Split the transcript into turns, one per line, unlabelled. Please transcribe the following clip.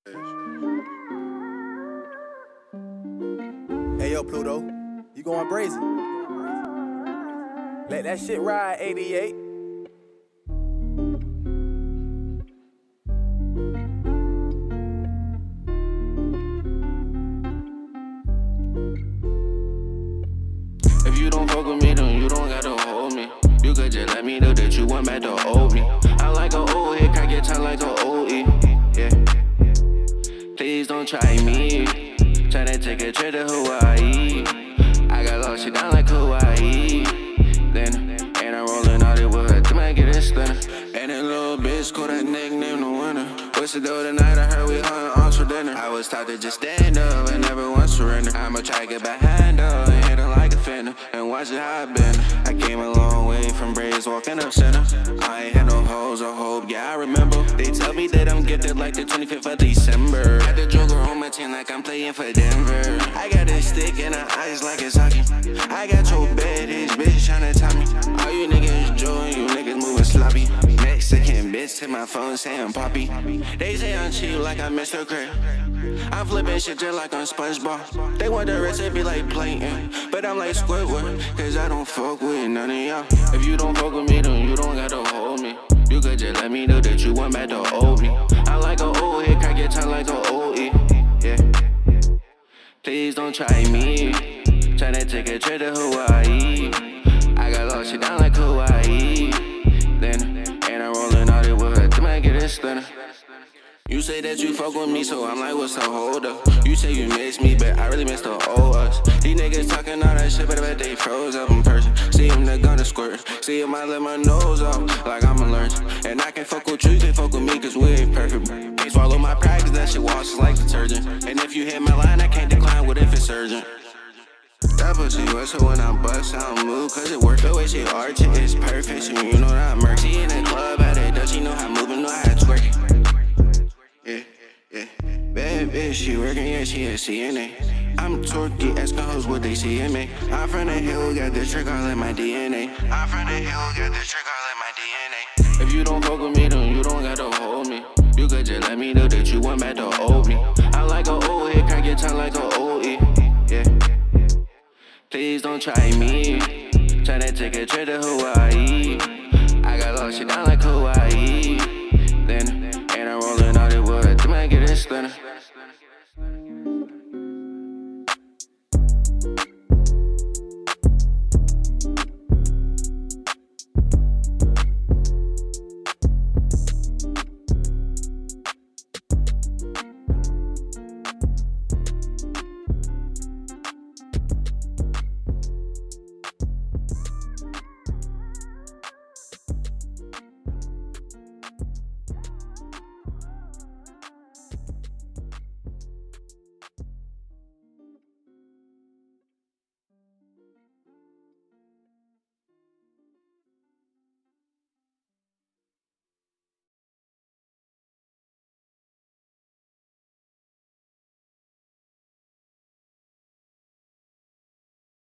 Hey yo, Pluto, you going brazy? Let that shit ride, 88.
If you don't fuck with me, then you don't gotta hold me. You could just let me know that you want back to old me. I like a old head, crack your tongue like a OE. Yeah. Please don't try me. Tryna take a trip to Hawaii. I got lost shit down like Hawaii. Then, and I'm rolling all the wood to make it a stunner. And that little bitch called that nickname the winner. What's it do tonight? I heard we hunting on for dinner. I was taught to just stand up and never once surrender. I'ma try to get behind her and hit her like a fender. And watch it how I been. I came a long way from braids walking up center. I ain't had no hoes or hope, yeah I remember. They tell me that I'm gifted like the 25th of December. Had the Joker on my team like I'm playing for Denver. I got this stick in her eyes like it's hockey. I got your bad bitch tryna top me. All you niggas join, you niggas moving sloppy. Mexican bitch to my phone saying Poppy. They say I'm cheap like I'm Mr. Craig. I'm flipping shit just like I'm SpongeBob. They want the recipe like Plankton, but I'm like Squidward, cause I don't fuck with none of y'all. If you don't fuck with me, then you don't gotta hold me. You could just let me know that you want back to old me. I like a old head, crack your tongue like a OE. Yeah. Please don't try me. Tryna take a trip to Hawaii. I got lost shit down like Hawaii. Then, and I'm rolling all the wood to make it a stunner. You say that you fuck with me, so I'm like, what's the hold up? You say you miss me, but I really miss the old us. These niggas talking all that shit, but I bet they froze up in person. See him, they're gonna squirt. See him, I let my nose off, like I'm allergic. And I can fuck with you can fuck with me, cause we ain't perfect. Can't swallow my practice, that shit washes like detergent. And if you hit my line, I can't decline, what if it's urgent? That pussy wet, so when I bust, I don't move, cause it works. The way she arch it is perfect, so you know that I'm murk. She in the club, at it, does she know how moving, know how to twerk it. Yeah. Bad bitch, she working, yeah, she a CNA. I'm torquey, asking hoes what they see in me. I'm from the hill, got the trick all in my DNA. I'm from the hill, got the trick all in my DNA. If you don't fuck with me, then you don't gotta hold me. You could just let me know that you want back to old me. I like a old head, crack your tongue like a OE. Yeah. Please don't try me. Tryna take a trip to Hawaii. I got lost shit down like Hawaii. Then, and I'm rolling all the wood to make it a stunner.